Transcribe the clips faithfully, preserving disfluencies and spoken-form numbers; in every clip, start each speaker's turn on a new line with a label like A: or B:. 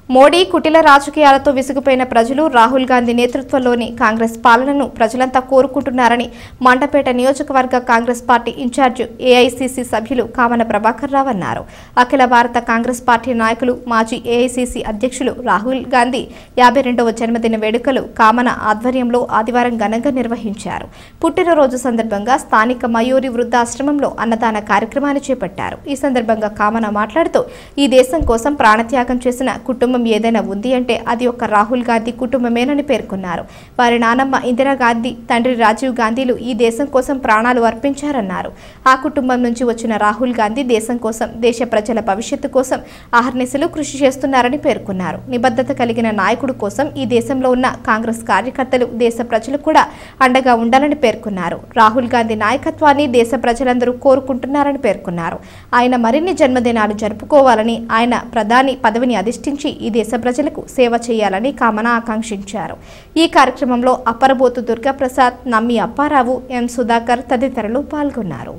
A: మోడీ కుటిల రాజకీయాలతో విసిగిపోయిన ప్రజలు రాహుల్ గాంధీ నేతృత్వంలోని కాంగ్రెస్ పాలనను ప్రజలంతా కోరుకుంటున్నారని మండపేట నియోజకవర్గ కాంగ్రెస్ పార్టీ ఇన్ఛార్జ్ ఏఐసీసీ సభ్యులు కామన ప్రభాకర్ రావు అన్నారు. అఖిల భారత కాంగ్రెస్ పార్టీ నాయకులు మాజీ ఏఐసీసీ అధ్యక్షులు రాహుల్ గాంధీ యాభై రెండవ జన్మదిన వేడుకలు కామన ఆధ్వర్యంలో ఆదివారం ఘనంగా నిర్వహించారు. పుట్టినరోజు సందర్భంగా స్థానిక మయూరి వృద్ధాశ్రమంలో అన్నదాన కార్యక్రమాన్ని చేపట్టారు. ఈ సందర్భంగా కామన మాట్లాడుతూ ఈ దేశం కోసం ప్రాణత్యాగం చేసిన కుటుంబం ఏదైనా ఉంది అంటే అది ఒక రాహుల్ గాంధీ కుటుంబమేనని పేర్కొన్నారు. వారి నానమ్మ ఇందిరాగాంధీ, తండ్రి రాజీవ్ గాంధీలు ఈ దేశం కోసం ప్రాణాలు అర్పించారన్నారు. ఆ కుటుంబం నుంచి వచ్చిన రాహుల్ గాంధీ దేశం కోసం, దేశ ప్రజల భవిష్యత్తు కోసం అహర్నిశలు కృషి చేస్తున్నారని పేర్కొన్నారు. నిబద్ధత కలిగిన నాయకుడు కోసం ఈ దేశంలో ఉన్న కాంగ్రెస్ కార్యకర్తలు, దేశ ప్రజలు కూడా అండగా ఉండాలని పేర్కొన్నారు. రాహుల్ గాంధీ నాయకత్వాన్ని దేశ ప్రజలందరూ కోరుకుంటున్నారని పేర్కొన్నారు. ఆయన మరిన్ని జన్మదినాలు జరుపుకోవాలని, ఆయన ప్రధాని పదవిని అధిష్ఠించి ఈ దేశ ప్రజలకు సేవ చేయాలని కామన ఆకాంక్షించారు. ఈ కార్యక్రమంలో అప్పరబోతు దుర్గాప్రసాద్, నమ్మి అప్పారావు, ఎం సుధాకర్ తదితరులు పాల్గొన్నారు.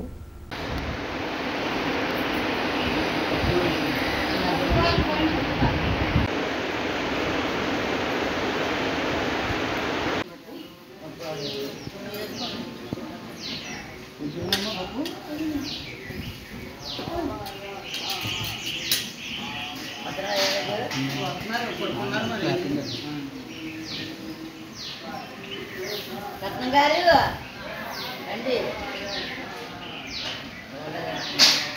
B: రత్నం గారు రండి.